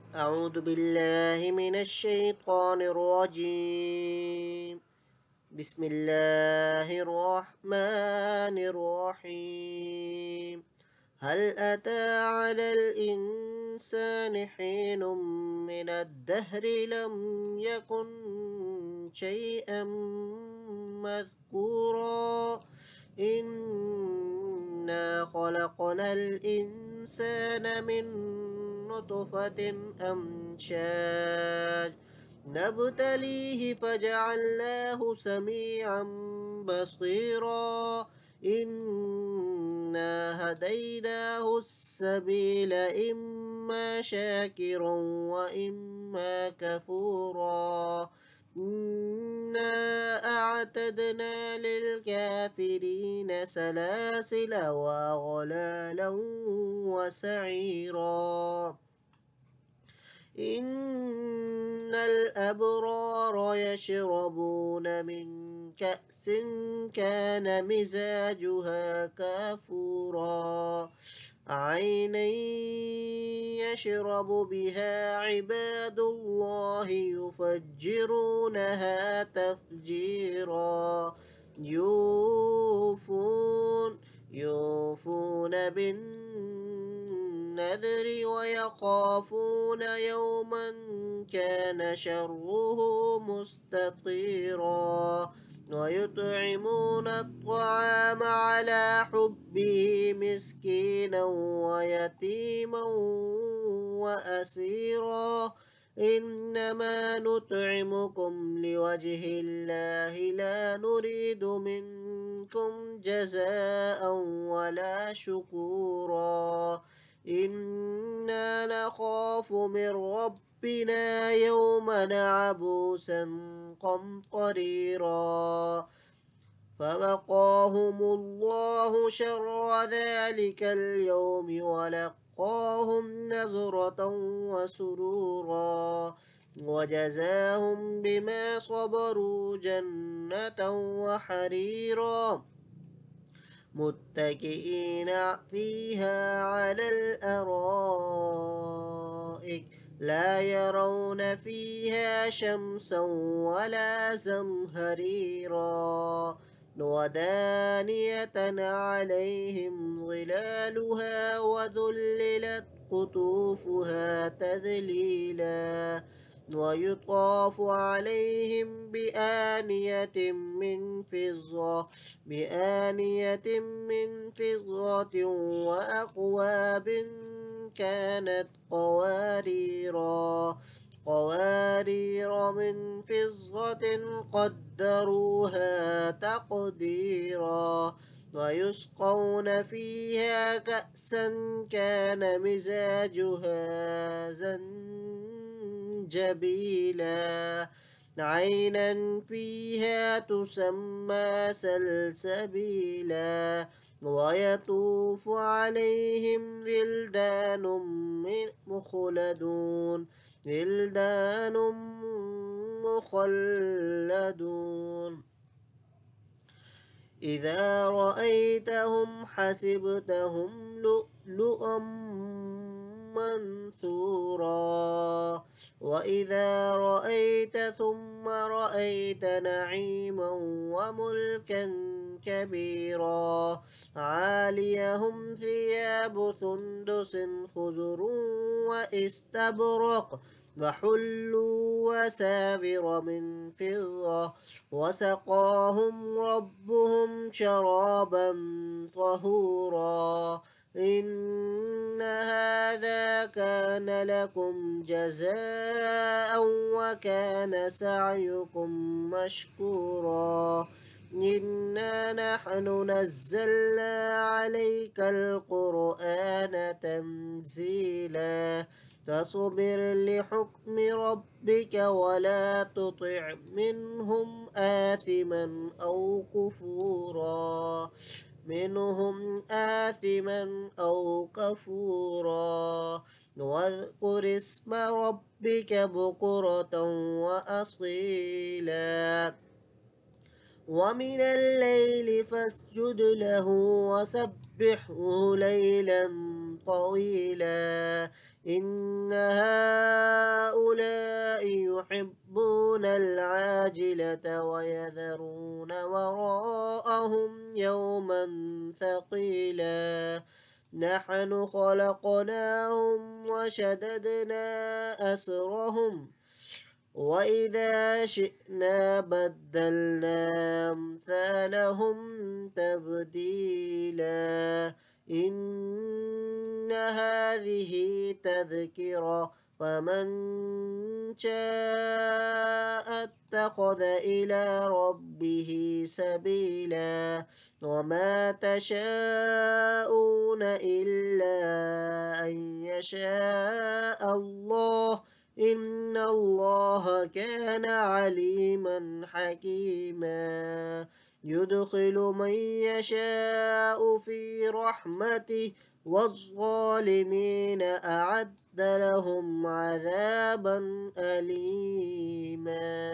أعوذ بالله من الشيطان الرجيم. بسم الله الرحمن الرحيم. هل أتى على الإنسان حين من الدهر لم يكن شيئا مذكورا. إنا خلقنا الإنسان من نطفة أمشاج نبتليه فجعلناه سميعا بصيرا. إنا هديناه السبيل إما شاكرا وإما كفورا. إنا أعتدنا للكافرين سلاسل وأغلالا وسعيرا. إن الأبرار يشربون من كأس كان مزاجها كافورا. عينا يشرب بها عباد الله يفجرونها تفجيرا. يوفون بالنذر ويخافون يوما كان شره مستطيرا. ويطعمون الطعام على حبه مسكينا ويتيما وأسيرا. إنما نطعمكم لوجه الله لا نريد منكم جزاء ولا شكورا. إنا نخاف من ربنا يوما عبوسا قمطريرا. فوقاهم الله شر ذلك اليوم ولقاهم نزرة وسرورا. وجزاهم بما صبروا جنة وحريرا. متكئين فيها على الأرائك لا يرون فيها شمسا ولا زمهريرا. ودانية عليهم ظلالها وذللت قطوفها تذليلا. ويطاف عليهم بآنية من فضة وأكواب كانت قوارير من فضة قدروها تقديرا. ويسقون فيها كأسا كان مزاجها زنجبيلا. عينا فيها تسمى سلسبيلا. ويطوف عليهم ولدان مخلدون. إذا رأيتهم حسبتهم لؤلؤا منثورا. وإذا رأيت ثم رأيت نعيما وملكا كبيرا. عاليهم ثياب سندس خضر واستبرق وحلوا وسافر من فضة. وسقاهم ربهم شرابا طهورا. إن هذا كان لكم جزاء وكان سعيكم مشكورا. إنا نحن نزلنا عليك القرآن تنزيلا. فاصبر لحكم ربك ولا تطع منهم آثما أو كفورا. واذكر اسم ربك بكرة وأصيلا. ومن الليل فاسجد له وسبحه ليلا طويلا. إن هؤلاء يحبون العاجلة ويذرون وراءهم يوما ثقيلا نحن خلقناهم وشددنا أسرهم وإذا شئنا بدلنا أمثالهم تبديلا إن هذه تذكرة فمن شاء اتخذ إلى ربه سبيلا وما تشاءون إلا أن يشاء الله إن الله كان عليما حكيما يدخل من يشاء في رحمته والظالمين أعد لهم عذابا أليما